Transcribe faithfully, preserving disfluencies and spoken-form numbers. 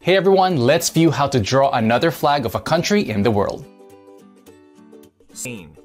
Hey everyone, let's view how to draw another flag of a country in the world. Scene.